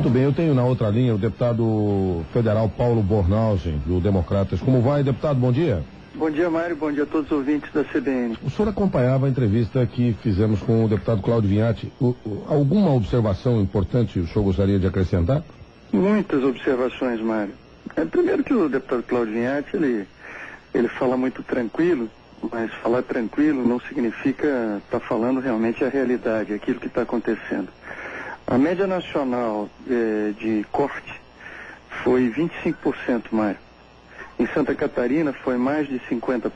Muito bem, eu tenho na outra linha o deputado federal Paulo Bornhausen, do Democratas. Como vai, deputado? Bom dia. Bom dia, Mário. Bom dia a todos os ouvintes da CBN. O senhor acompanhava a entrevista que fizemos com o deputado Cláudio Vinhati. Alguma observação importante o senhor gostaria de acrescentar? Muitas observações, Mário. Primeiro que o deputado Cláudio Vinhati, ele fala muito tranquilo, mas falar tranquilo não significa estar falando realmente a realidade, aquilo que está acontecendo. A média nacional de corte foi 25%, Mário. Em Santa Catarina foi mais de 50%.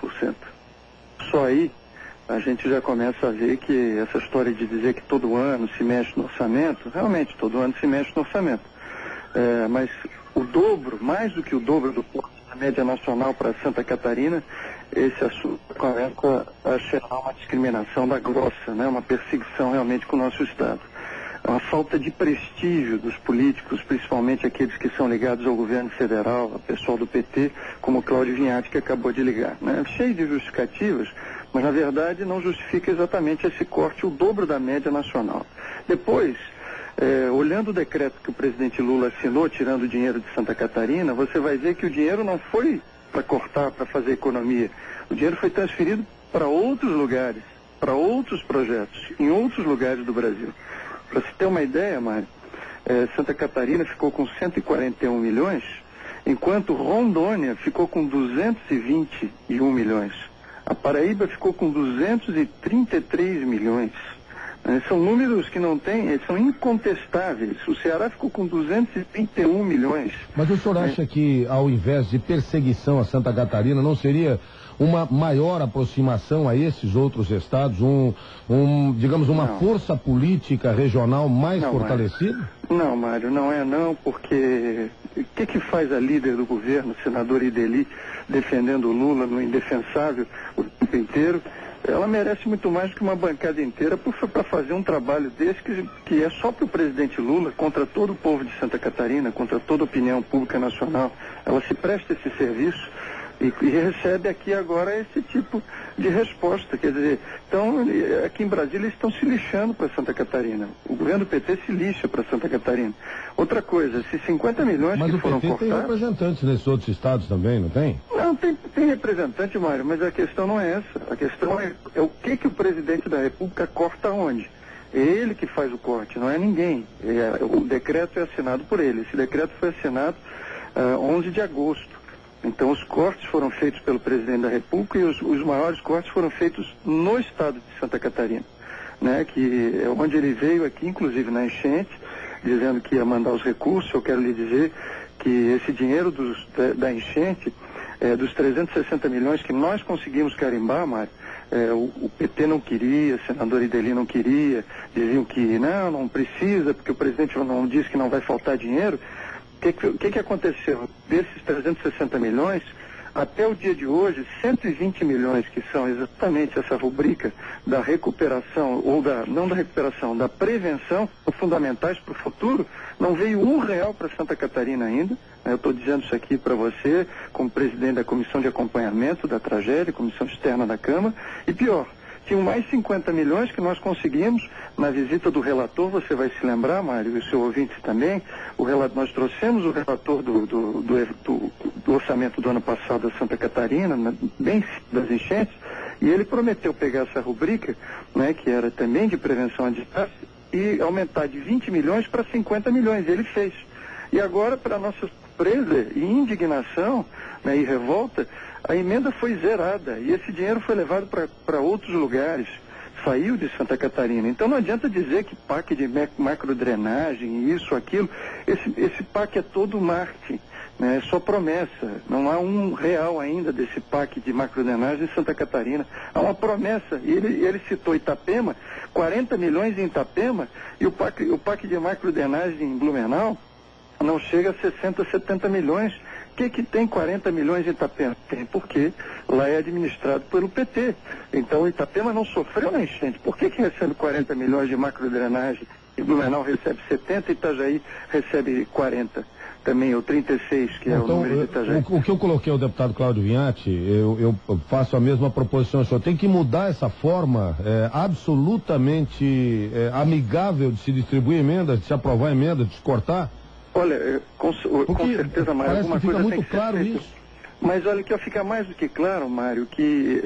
Só aí a gente já começa a ver que essa história de dizer que todo ano se mexe no orçamento, realmente todo ano se mexe no orçamento. Mas o dobro, mais do que o dobro do corte da média nacional para Santa Catarina, esse assunto começa a cheirar uma discriminação da grossa, né? Uma perseguição realmente com o nosso Estado. É uma falta de prestígio dos políticos, principalmente aqueles que são ligados ao governo federal, ao pessoal do PT, como o Cláudio Vinhati, que acabou de ligar, né? Cheio de justificativas, mas na verdade não justifica exatamente esse corte, o dobro da média nacional. Depois, olhando o decreto que o presidente Lula assinou, tirando o dinheiro de Santa Catarina, você vai ver que o dinheiro não foi para cortar, para fazer economia. O dinheiro foi transferido para outros lugares, para outros projetos, em outros lugares do Brasil. Para se ter uma ideia, Mário, Santa Catarina ficou com 141 milhões, enquanto Rondônia ficou com 221 milhões. A Paraíba ficou com 233 milhões. São números que não tem, são incontestáveis. O Ceará ficou com 231 milhões. Mas o senhor acha que, ao invés de perseguição a Santa Catarina, não seria uma maior aproximação a esses outros estados, digamos, uma força política regional mais fortalecida? Não, Mário, não é não, porque o que faz a líder do governo, senador Ideli, defendendo o Lula no indefensável o tempo inteiro? Ela merece muito mais do que uma bancada inteira para fazer um trabalho desse que é só para o presidente Lula, contra todo o povo de Santa Catarina, contra toda a opinião pública nacional. Ela se presta esse serviço e recebe aqui agora esse tipo de resposta. Quer dizer, então, aqui em Brasília eles estão se lixando para Santa Catarina. O governo do PT se lixa para Santa Catarina. Outra coisa, se 50 milhões que foram cortados... Mas o PT tem representantes nesses outros estados também, não tem? Não, tem representante, Mário, mas a questão não é essa. A questão é o que o presidente da República corta onde. É ele que faz o corte, não é ninguém. O decreto é assinado por ele. Esse decreto foi assinado 11 de agosto. Então os cortes foram feitos pelo presidente da República e os maiores cortes foram feitos no estado de Santa Catarina, né? Que é onde ele veio aqui, inclusive na enchente, dizendo que ia mandar os recursos. Eu quero lhe dizer que esse dinheiro da enchente, dos 360 milhões que nós conseguimos carimbar, Mário, o PT não queria, o senador Ideli não queria, diziam que não precisa, porque o presidente não disse que não vai faltar dinheiro. O que aconteceu? Desses 360 milhões, até o dia de hoje, 120 milhões, que são exatamente essa rubrica da recuperação, ou não da recuperação, da prevenção, fundamentais para o futuro, não veio R$1 para Santa Catarina ainda. Eu estou dizendo isso aqui para você, como presidente da Comissão de Acompanhamento da Tragédia, Comissão Externa da Câmara, e pior, tinham mais 50 milhões que nós conseguimos na visita do relator. Você vai se lembrar, Mário, e o seu ouvinte também, nós trouxemos o relator do orçamento do ano passado a Santa Catarina, bem das enchentes, e ele prometeu pegar essa rubrica, né, que era também de prevenção a desastre, e aumentar de 20 milhões para 50 milhões. Ele fez. E agora, para nossa surpresa e indignação, né, e revolta, a emenda foi zerada e esse dinheiro foi levado para outros lugares, saiu de Santa Catarina. Então não adianta dizer que PAC de macrodrenagem, isso, aquilo, esse PAC é todo marketing, né? É só promessa. Não há R$1 ainda desse PAC de macrodrenagem em Santa Catarina. Há uma promessa, e ele citou Itapema, 40 milhões em Itapema, e o PAC de macrodrenagem em Blumenau não chega a 60, 70 milhões. O que tem 40 milhões em Itapema? Tem, porque lá é administrado pelo PT. Então Itapema não sofreu na enchente. Por que recebe 40 milhões de macrodrenagem e Blumenau recebe 70 e Itajaí recebe 40? Também, ou 36, que é o número de Itajaí. O que eu coloquei ao deputado Cláudio Vinhati, eu faço a mesma proposição. O senhor tem que mudar essa forma absolutamente amigável de se distribuir emendas, de se aprovar emendas, de se cortar. Olha, com certeza, Mário, alguma coisa muito tem que claro ser feita. isso. Mas olha, que fica mais do que claro, Mário, que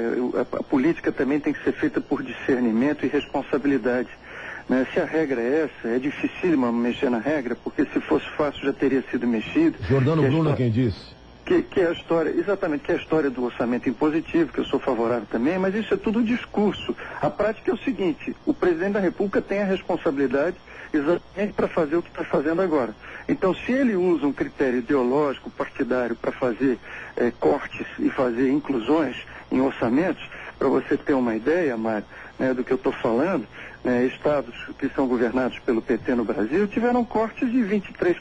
a política também tem que ser feita por discernimento e responsabilidade. Né? Se a regra é essa, é dificílimo mexer na regra, porque se fosse fácil já teria sido mexido. Jordano Bruno é quem disse. Que é a história, exatamente, que é a história do orçamento impositivo, que eu sou favorável também, mas isso é tudo discurso. A prática é o seguinte: o presidente da República tem a responsabilidade exatamente para fazer o que está fazendo agora. Então, se ele usa um critério ideológico, partidário, para fazer cortes e fazer inclusões em orçamentos, para você ter uma ideia, Mário, né, do que eu estou falando, né, estados que são governados pelo PT no Brasil tiveram cortes de 23%,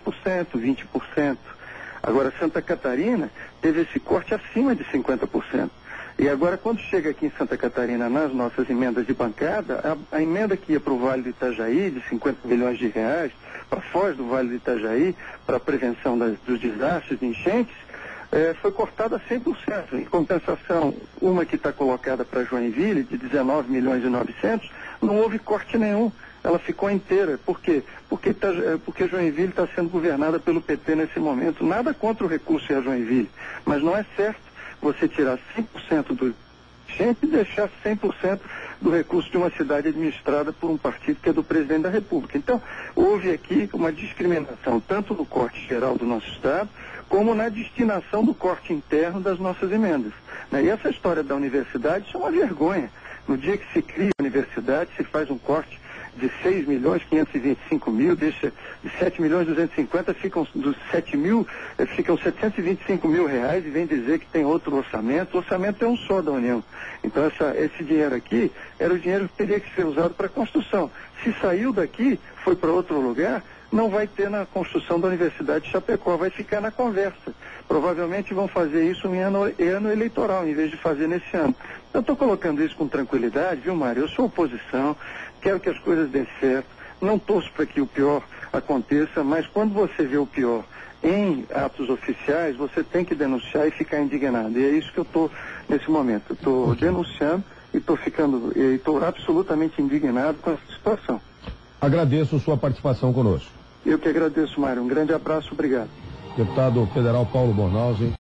20%. Agora, Santa Catarina teve esse corte acima de 50%. E agora, quando chega aqui em Santa Catarina, nas nossas emendas de bancada, a emenda que ia para o Vale do Itajaí, de 50 milhões de reais, para Foz do Vale do Itajaí, para a prevenção dos desastres, de enchentes, foi cortada 100%. Em compensação, uma que está colocada para Joinville, de 19 milhões e 900, não houve corte nenhum. Ela ficou inteira. Por quê? Porque Joinville está sendo governada pelo PT nesse momento. Nada contra o recurso a Joinville, mas não é certo você tirar 100% do gente e deixar 100% do recurso de uma cidade administrada por um partido que é do presidente da República. Então, houve aqui uma discriminação, tanto no corte geral do nosso Estado, como na destinação do corte interno das nossas emendas. Né? E essa história da universidade, isso é uma vergonha. No dia que se cria a universidade, se faz um corte de 6 milhões 525 mil, deixa de 7 milhões 250, ficam dos 7 mil, ficam 725 mil reais, e vem dizer que tem outro orçamento. O orçamento é um só da União. Então esse dinheiro aqui era o dinheiro que teria que ser usado para a construção. Se saiu daqui, foi para outro lugar, não vai ter na construção da Universidade de Chapecó, vai ficar na conversa. Provavelmente vão fazer isso em ano eleitoral, em vez de fazer nesse ano. Eu estou colocando isso com tranquilidade, viu, Mário? Eu sou oposição, quero que as coisas dêem certo, não torço para que o pior aconteça, mas quando você vê o pior em atos oficiais, você tem que denunciar e ficar indignado. E é isso que eu estou nesse momento. Estou denunciando e estou absolutamente indignado com essa situação. Agradeço sua participação conosco. Eu que agradeço, Mário. Um grande abraço, obrigado. Deputado federal Paulo Bornhausen.